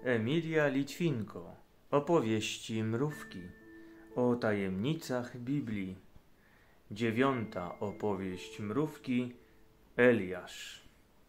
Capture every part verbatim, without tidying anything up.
Emilia Litwinko. Opowieści mrówki o tajemnicach Biblii. Dziewiąta opowieść mrówki. Eliasz.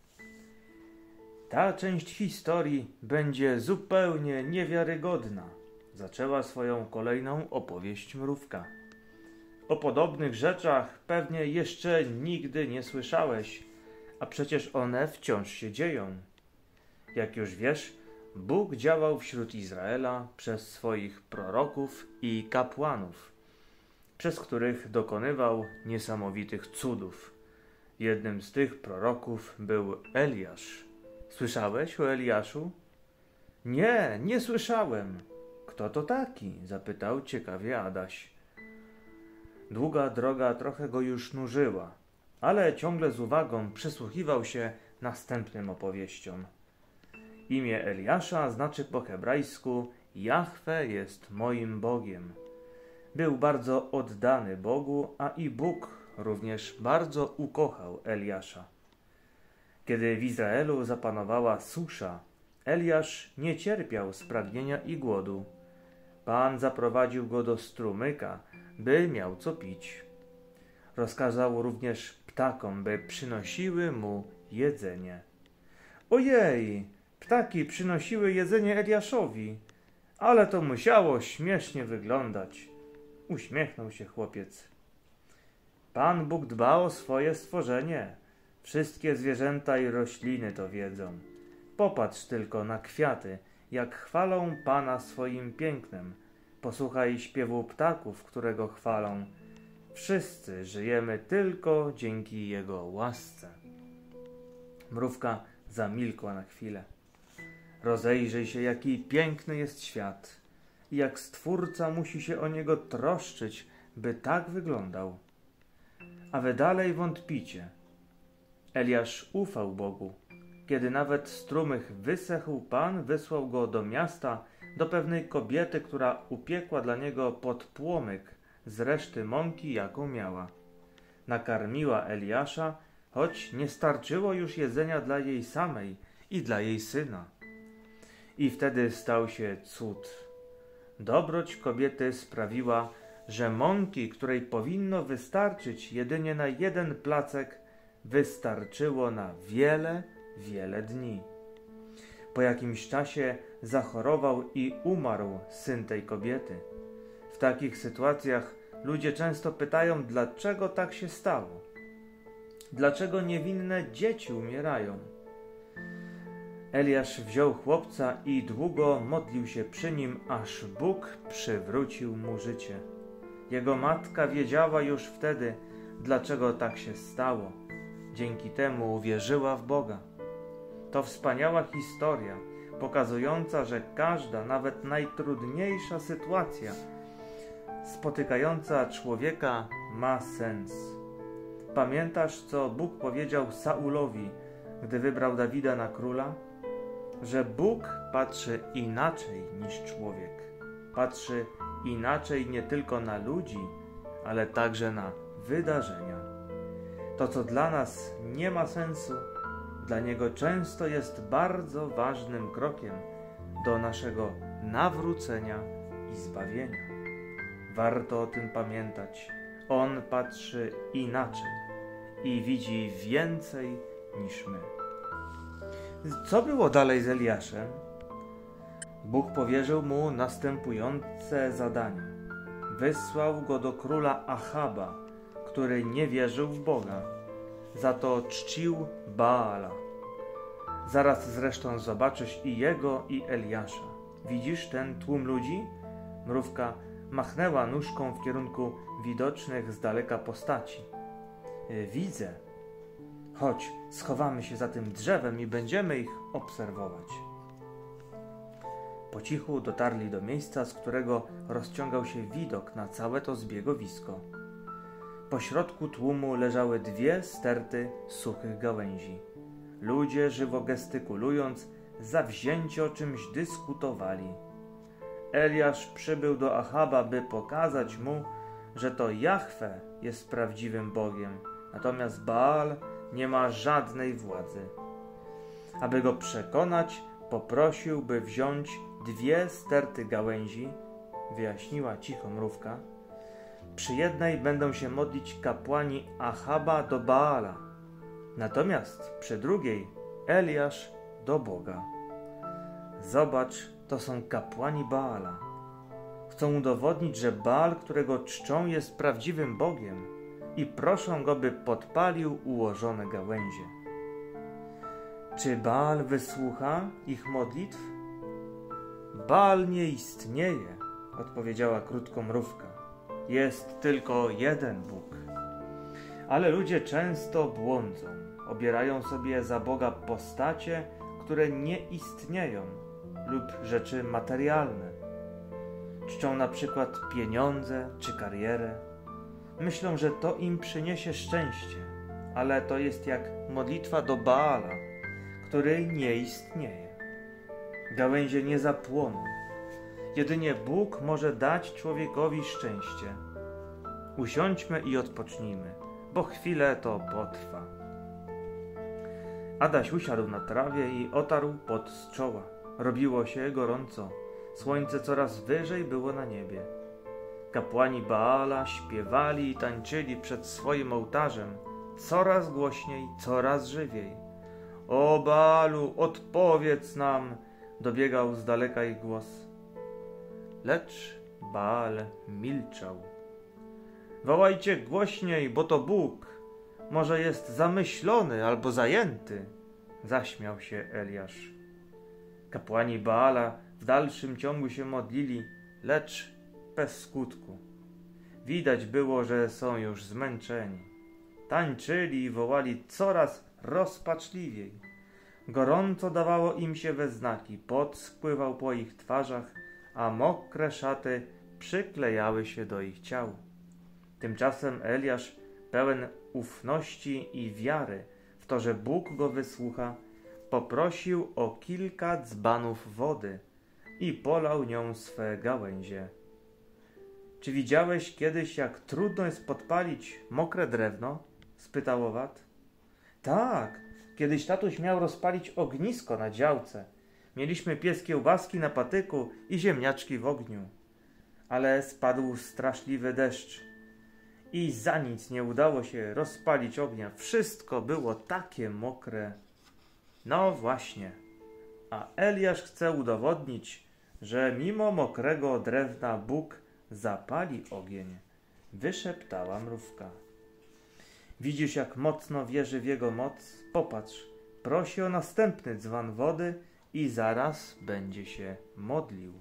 Ta część historii będzie zupełnie niewiarygodna. Zaczęła swoją kolejną opowieść mrówka. O podobnych rzeczach pewnie jeszcze nigdy nie słyszałeś, a przecież one wciąż się dzieją. Jak już wiesz, Bóg działał wśród Izraela przez swoich proroków i kapłanów, przez których dokonywał niesamowitych cudów. Jednym z tych proroków był Eliasz. Słyszałeś o Eliaszu? Nie, nie słyszałem. Kto to taki? Zapytał ciekawie Adaś. Długa droga trochę go już nużyła, ale ciągle z uwagą przysłuchiwał się następnym opowieściom. Imię Eliasza znaczy po hebrajsku Jahwe jest moim Bogiem. Był bardzo oddany Bogu, a i Bóg również bardzo ukochał Eliasza. Kiedy w Izraelu zapanowała susza, Eliasz nie cierpiał spragnienia i głodu. Pan zaprowadził go do strumyka, by miał co pić. Rozkazał również ptakom, by przynosiły mu jedzenie. Ojej! Ptaki przynosiły jedzenie Eliaszowi, ale to musiało śmiesznie wyglądać. Uśmiechnął się chłopiec. Pan Bóg dba o swoje stworzenie. Wszystkie zwierzęta i rośliny to wiedzą. Popatrz tylko na kwiaty, jak chwalą Pana swoim pięknem. Posłuchaj śpiewu ptaków, które go chwalą. Wszyscy żyjemy tylko dzięki Jego łasce. Mrówka zamilkła na chwilę. Rozejrzyj się, jaki piękny jest świat i jak Stwórca musi się o niego troszczyć, by tak wyglądał. A wy dalej wątpicie. Eliasz ufał Bogu. Kiedy nawet strumych wysechł, Pan wysłał go do miasta, do pewnej kobiety, która upiekła dla niego podpłomyk z reszty mąki, jaką miała. Nakarmiła Eliasza, choć nie starczyło już jedzenia dla jej samej i dla jej syna. I wtedy stał się cud. Dobroć kobiety sprawiła, że mąki, której powinno wystarczyć jedynie na jeden placek, wystarczyło na wiele, wiele dni. Po jakimś czasie zachorował i umarł syn tej kobiety. W takich sytuacjach ludzie często pytają, dlaczego tak się stało? Dlaczego niewinne dzieci umierają? Eliasz wziął chłopca i długo modlił się przy nim, aż Bóg przywrócił mu życie. Jego matka wiedziała już wtedy, dlaczego tak się stało. Dzięki temu uwierzyła w Boga. To wspaniała historia, pokazująca, że każda, nawet najtrudniejsza sytuacja spotykająca człowieka ma sens. Pamiętasz, co Bóg powiedział Saulowi, gdy wybrał Dawida na króla? Że Bóg patrzy inaczej niż człowiek. Patrzy inaczej nie tylko na ludzi, ale także na wydarzenia. To, co dla nas nie ma sensu, dla Niego często jest bardzo ważnym krokiem do naszego nawrócenia i zbawienia. Warto o tym pamiętać. On patrzy inaczej i widzi więcej niż my. Co było dalej z Eliaszem? Bóg powierzył mu następujące zadanie. Wysłał go do króla Achaba, który nie wierzył w Boga. Za to czcił Baala. Zaraz zresztą zobaczysz i jego, i Eliasza. Widzisz ten tłum ludzi? Mrówka machnęła nóżką w kierunku widocznych z daleka postaci. Widzę. Chodź, schowamy się za tym drzewem i będziemy ich obserwować. Po cichu dotarli do miejsca, z którego rozciągał się widok na całe to zbiegowisko. Po środku tłumu leżały dwie sterty suchych gałęzi. Ludzie, żywo gestykulując, zawzięcie o czymś dyskutowali. Eliasz przybył do Achaba, by pokazać mu, że to Jahwe jest prawdziwym Bogiem, natomiast Baal nie ma żadnej władzy. Aby go przekonać, poprosił, by wziąć dwie sterty gałęzi, wyjaśniła cicho mrówka. Przy jednej będą się modlić kapłani Achaba do Baala, natomiast przy drugiej Eliasz do Boga. Zobacz, to są kapłani Baala. Chcą udowodnić, że Baal, którego czczą, jest prawdziwym Bogiem i proszą go, by podpalił ułożone gałęzie. Czy Baal wysłucha ich modlitw? Baal nie istnieje, odpowiedziała krótko mrówka. Jest tylko jeden Bóg. Ale ludzie często błądzą, obierają sobie za Boga postacie, które nie istnieją, lub rzeczy materialne. Czczą na przykład pieniądze czy karierę. Myślą, że to im przyniesie szczęście, ale to jest jak modlitwa do Baala, który nie istnieje. Gałęzie nie zapłoną. Jedynie Bóg może dać człowiekowi szczęście. Usiądźmy i odpocznijmy, bo chwilę to potrwa. Adaś usiadł na trawie i otarł pot z czoła. Robiło się gorąco. Słońce coraz wyżej było na niebie. Kapłani Baala śpiewali i tańczyli przed swoim ołtarzem, coraz głośniej, coraz żywiej. O Baalu, odpowiedz nam! Dobiegał z daleka ich głos. Lecz Baal milczał. Wołajcie głośniej, bo to Bóg. Może jest zamyślony albo zajęty. Zaśmiał się Eliasz. Kapłani Baala w dalszym ciągu się modlili, lecz bez skutku. Widać było, że są już zmęczeni. Tańczyli i wołali coraz rozpaczliwiej. Gorąco dawało im się we znaki, pot spływał po ich twarzach, a mokre szaty przyklejały się do ich ciał. Tymczasem Eliasz, pełen ufności i wiary w to, że Bóg go wysłucha, poprosił o kilka dzbanów wody i polał nią swe gałęzie. Czy widziałeś kiedyś, jak trudno jest podpalić mokre drewno? Spytał owad. Tak, kiedyś tatuś miał rozpalić ognisko na działce. Mieliśmy pies kiełbaski na patyku i ziemniaczki w ogniu. Ale spadł straszliwy deszcz i za nic nie udało się rozpalić ognia. Wszystko było takie mokre. No właśnie, a Eliasz chce udowodnić, że mimo mokrego drewna Bóg zapali ogień, wyszeptała mrówka. Widzisz, jak mocno wierzy w jego moc? Popatrz, prosi o następny dzban wody i zaraz będzie się modlił.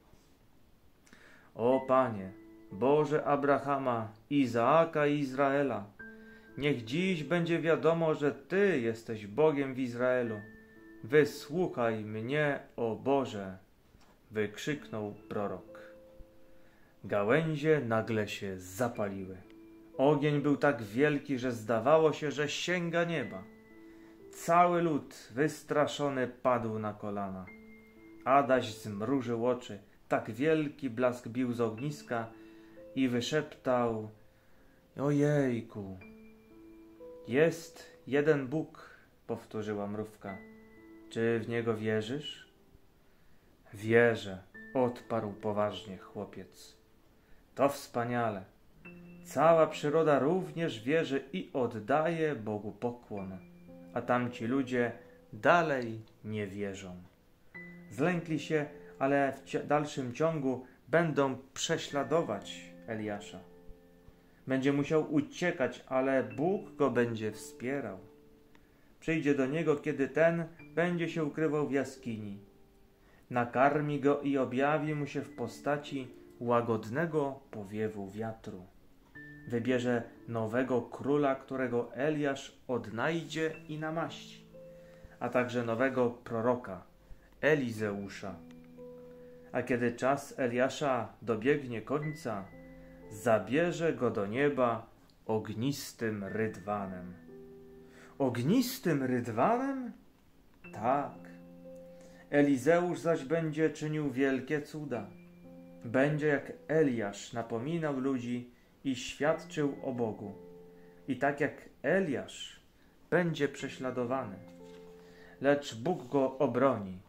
O Panie, Boże Abrahama, Izaaka i Izraela, niech dziś będzie wiadomo, że Ty jesteś Bogiem w Izraelu. Wysłuchaj mnie, o Boże! Wykrzyknął prorok. Gałęzie nagle się zapaliły. Ogień był tak wielki, że zdawało się, że sięga nieba. Cały lud wystraszony padł na kolana. Adaś zmrużył oczy, tak wielki blask bił z ogniska i wyszeptał: ojejku! Jest jeden Bóg, powtórzyła mrówka. Czy w niego wierzysz? Wierzę, odparł poważnie chłopiec. To wspaniale. Cała przyroda również wierzy i oddaje Bogu pokłon, a tamci ludzie dalej nie wierzą. Zlękli się, ale w dalszym ciągu będą prześladować Eliasza. Będzie musiał uciekać, ale Bóg go będzie wspierał. Przyjdzie do niego, kiedy ten będzie się ukrywał w jaskini. Nakarmi go i objawi mu się w postaci łagodnego powiewu wiatru. Wybierze nowego króla, którego Eliasz odnajdzie i namaści, a także nowego proroka, Elizeusza. A kiedy czas Eliasza dobiegnie końca, zabierze go do nieba ognistym rydwanem. Ognistym rydwanem? Tak. Elizeusz zaś będzie czynił wielkie cuda. Będzie jak Eliasz napominał ludzi i świadczył o Bogu. I tak jak Eliasz będzie prześladowany. Lecz Bóg go obroni.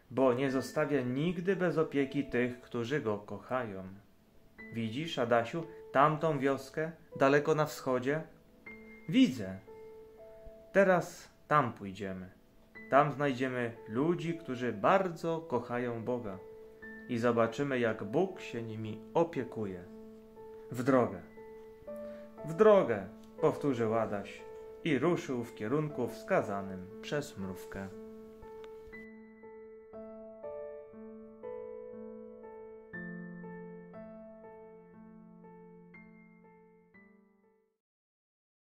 bo nie zostawia nigdy bez opieki tych, którzy go kochają. Widzisz, Adasiu, tamtą wioskę, daleko na wschodzie? Widzę. Teraz tam pójdziemy. Tam znajdziemy ludzi, którzy bardzo kochają Boga i zobaczymy, jak Bóg się nimi opiekuje. W drogę. W drogę, powtórzył Adaś i ruszył w kierunku wskazanym przez mrówkę.